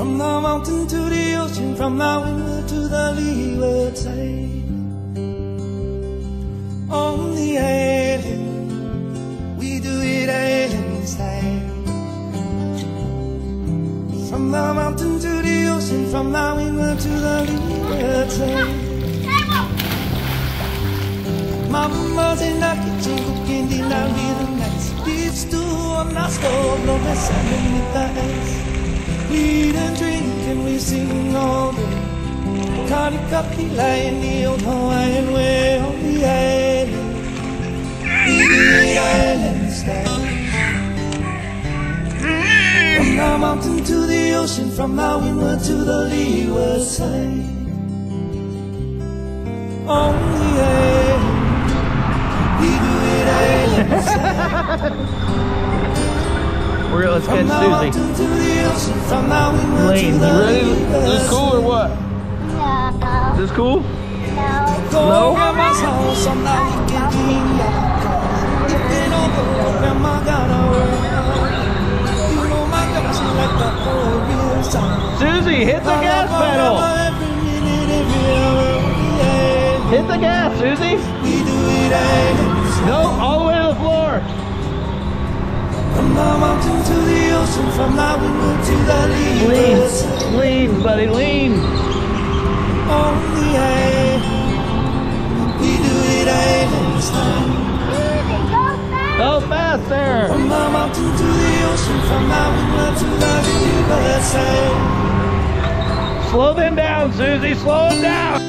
From the mountain to the ocean, from the windward to the leeward side. On the island, we do it island style. From the mountain to the ocean, from the windward to the leeward side. Mama's in the kitchen cooking dinner with a nice beef stew on the stove, no less underneath the ice. We eat and drink and we sing all day. Connie Coffee lie in the old Hawaiian way. On the island, we do it island style. From the mountain to the ocean, from the windward to the leeward side. On the island, we do it island style. Let's catch Susie. Lane, you ready? Is this cool or what? No. Is this cool? No. No? Susie, hit the gas pedal. Hit the gas, Susie. No, all the way to the floor. From the mountain to the ocean, from the windward to the leeward side. Lean, buddy, lean. On the island, we do it island style. Go fast there. From the mountain to the ocean, from the windward to the leeward side. Slow them down, Susie, slow them down.